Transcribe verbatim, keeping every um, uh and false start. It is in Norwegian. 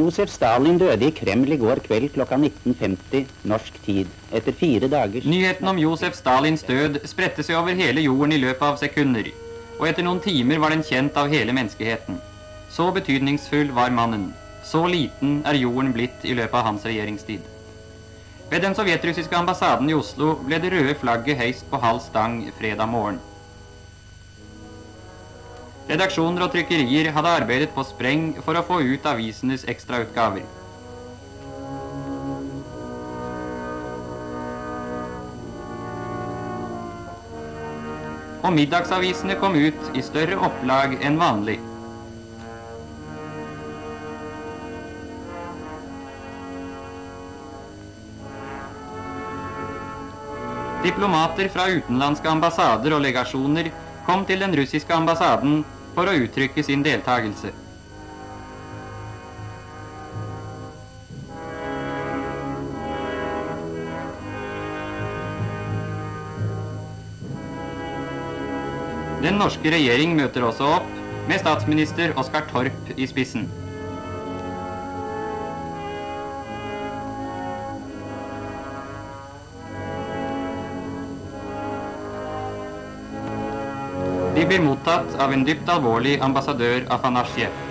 Josef Stalin døde i Kreml i går kveld klokka nitten femti norsk tid, etter fire dagers... Nyheten om Josef Stalins død spredte seg over hele jorden i løpet av sekunder, og etter noen timer var den kjent av hele menneskeheten. Så betydningsfull var mannen. Så liten er jorden blitt i løpet av hans regjeringstid. Ved den sovjetrussiske ambassaden i Oslo ble det røde flagget heist på halv stang fredag morgen. Redaksjoner og trykkerier hadde arbeidet på spreng for å få ut avisenes ekstrautgaver. Og middagsavisene kom ut i større opplag enn vanlig. Diplomater fra utenlandske ambassader og legasjoner kom til den russiske ambassaden for å uttrykke sin deltagelse. Den norske regjering møter også opp med statsminister Oscar Torp i spissen. De blir mottatt av en dypt alvorlig ambassadør Afanasjev.